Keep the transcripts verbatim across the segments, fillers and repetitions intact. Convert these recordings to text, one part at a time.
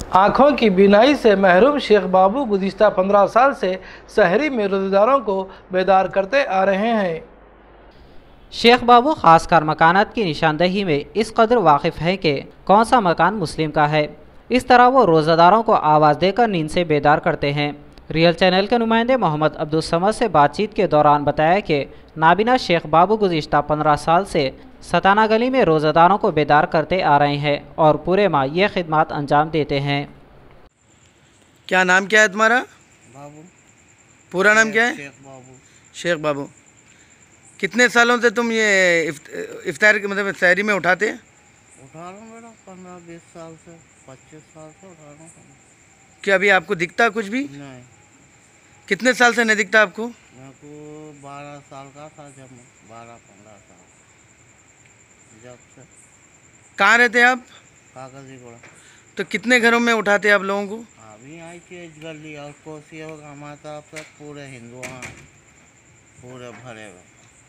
आँखों की बीनाई से महरूम शेख बाबू गुज़िश्ता पंद्रह साल से सहरी में रोज़ेदारों को बेदार करते आ रहे हैं। शेख बाबू खासकर मकानात की निशानदही में इस कदर वाकिफ़ है कि कौन सा मकान मुस्लिम का है। इस तरह वो रोज़ेदारों को आवाज़ देकर नींद से बेदार करते हैं। रियल चैनल के नुमाइंदे मोहम्मद अब्दुल समद से बातचीत के दौरान बताया कि नाबिना शेख बाबू गुज़िश्ता पंद्रह साल से सताना गली में रोज़ेदारों को बेदार करते आ रहे हैं और पूरे माह ये खिदमत अंजाम देते हैं। क्या नाम क्या है तुम्हारा? बाबू। पूरा नाम क्या है? शेख बाबू। शेख बाबू। कितने सालों से तुम ये इफ्तार के मतलब सहरी में उठाते हैं? उठा रहा हूँ बेटा, पंद्रह बीस साल से, पच्चीस साल से उठा रहा हूँ। क्या अभी आपको दिखता कुछ भी? नहीं। कितने साल से नहीं दिखता आपको? मेरे को बारह साल का था जब, बारह पंद्रह साल जब से। कहाँ रहते हैं आप? कागजी घोड़ा। तो कितने घरों में उठाते हैं आप लोगों को? अभी आई थी गली और कोसी होगा हमारे तरफ से पूरे हिंदू पूरे भरे हुए।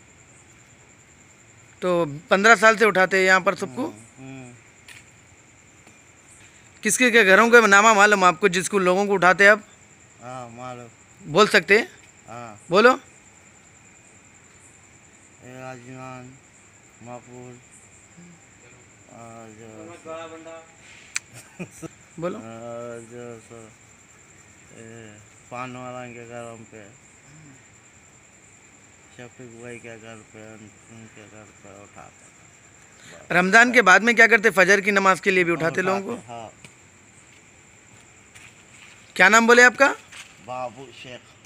तो पंद्रह साल से उठाते हैं यहाँ पर सबको? किसके के घरों का नामा मालूम आपको जिसको लोगों को उठाते हैं आप? हाँ मालूम। बोल सकते हैं? हाँ बोलो। राजनान, मापुर, बोलो। जो सो पान वाला के घरों पे, शफीक भाई के घर पे, उनके घर पे उठाते। रमज़ान के बाद में क्या करते? फजर की नमाज के लिए भी उठाते लोगों को? हाँ। क्या नाम बोले आपका? बाबू शेख।